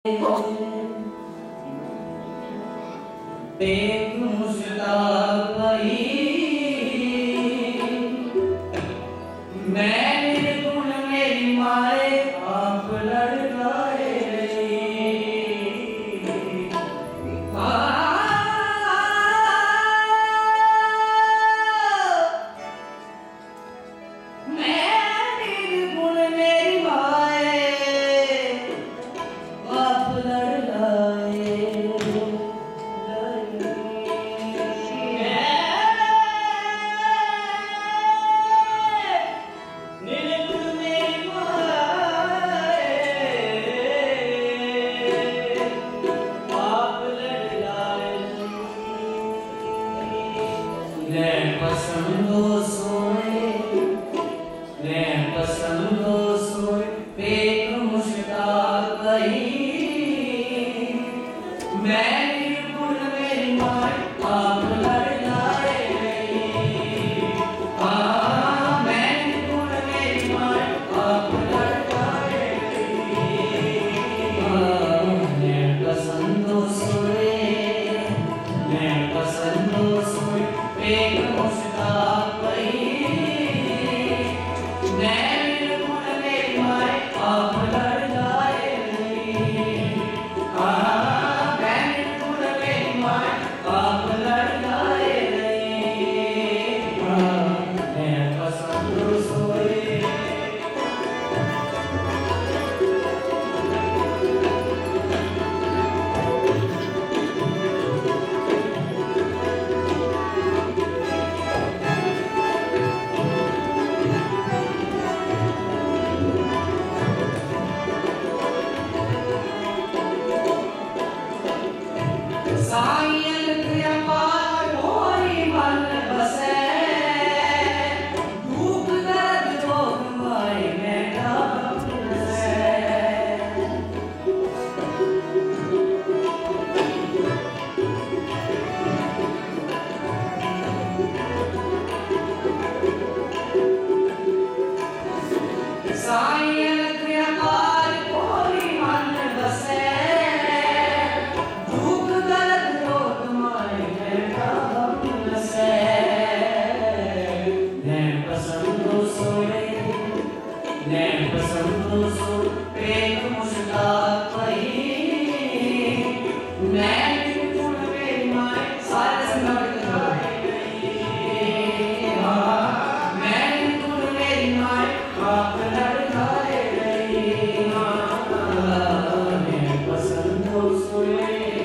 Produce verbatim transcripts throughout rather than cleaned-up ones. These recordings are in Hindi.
एक मुश्ताक भाई मैं निर्गुण मेरी माए आप लड़काए मैं निर्गुण मेरी माए आप लड़काए पसंदो सोए ले पसंदो सोए एक मुश्ताक भाई मैं निर्गुण मेरी माए आप लड़काए हाँ मैं निर्गुण मेरी माए आप लड़काए ले पसंदो सोए ले पसंदो सोए एक मुश्ताक भाई मैं निर्गुण मेरी माए आप लड़काए हाँ मैं निर्गुण मेरी माए आप लड़काए मैं पसंद सोए सायन कृपाल मोरी मन बसे दुख दर्द रोग माए में डाल से सायन कृपाल मोरी मन बसे मैं पसंदो सोए एक मुश्ताक भाई मैं निर्गुण मेरी माए सारे संग लड़काए हाँ मैं निर्गुण मेरी माए आप लड़काए मैं पसंदो सोए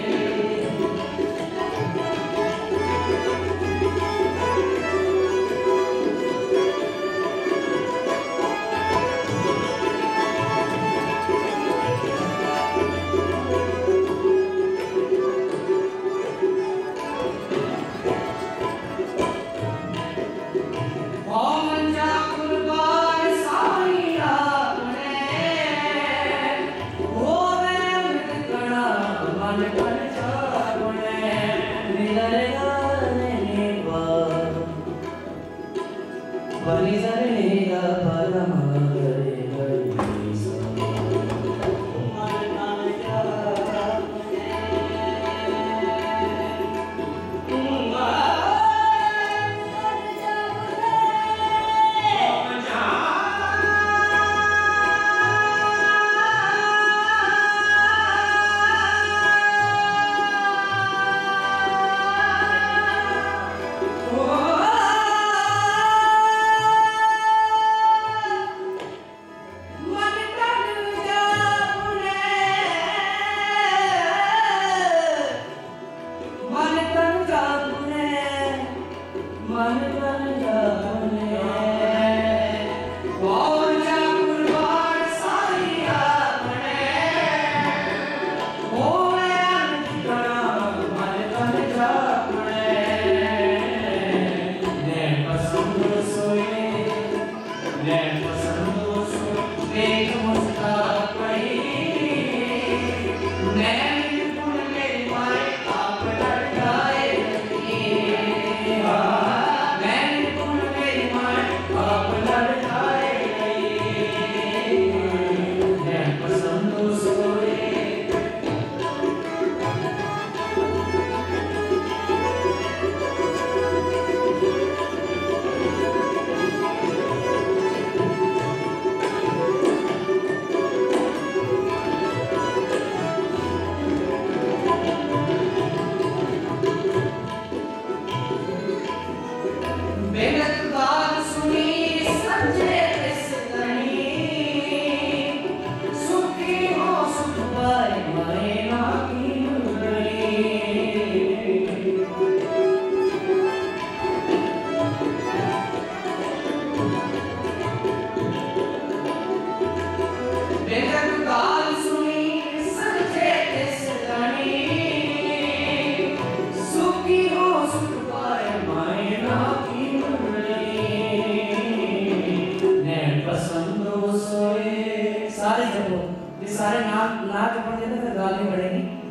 बलि जरेगा परम करे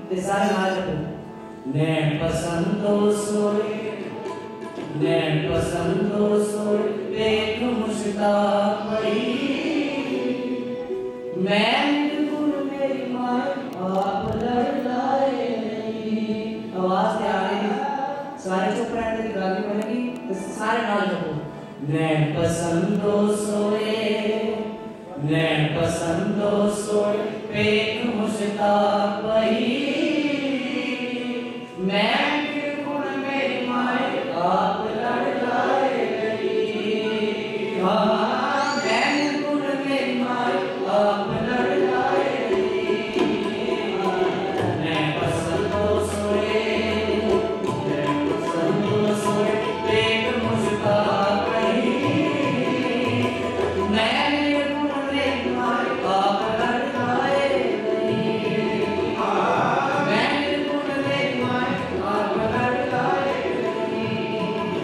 ते सारे नाल जपो। नैन पसंदो सोए नैन पसंदो सोए देख मुश्ताक पड़ी मैं गुल मेरी माए आप लड़ लाए नहीं। आवाज ते आ रही सारे चुप रहने की गाली बनेगी तो सारे नाल जपो। नैन पसंदो सोए नैन पसंदो सोए देख मुश्ताक पड़ी मैं गुल मेरी माए आप लड़ लाए नहीं। हाँ मैं गुल मेरी माए आप लड़ लाए नहीं। मैं पसंदो सोए मैं पसंदो सोए देख मुश्ताक पड़ी मैं गुल मेरी माए आप लड़ लाए नहीं। मैं गुल मेरी माए आप लड़ लाए नहीं।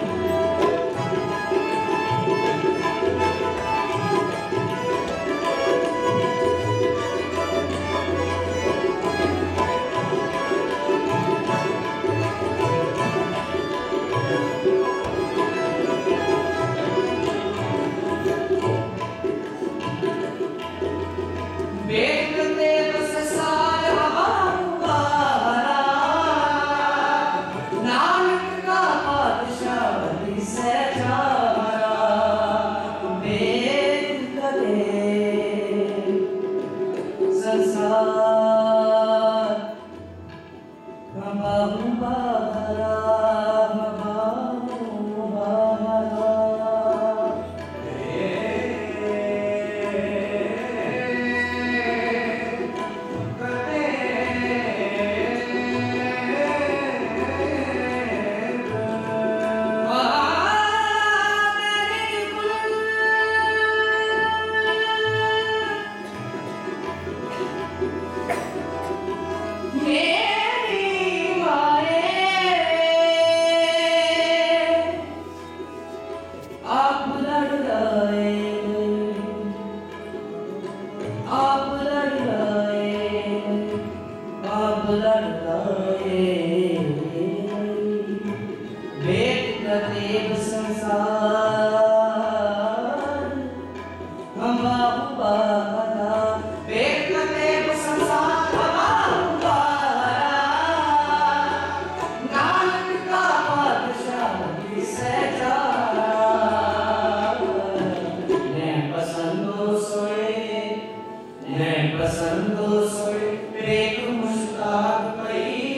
देखते बस साल हवा नानक का पातशाह से जारा देखते संसार बाबू बाबरा बाबू बाबरा मेरी माए आप लड़ लाए आप लड़ लाए आप लड़ लाए वेद का देव संसार हम बाबू बाबा वेद का देव संसार हम बाबू बाबा नानक का पातशाह से जारा नैन पसंदो सोए नैन पसंदो सोए देख मुश्ताक पड़ी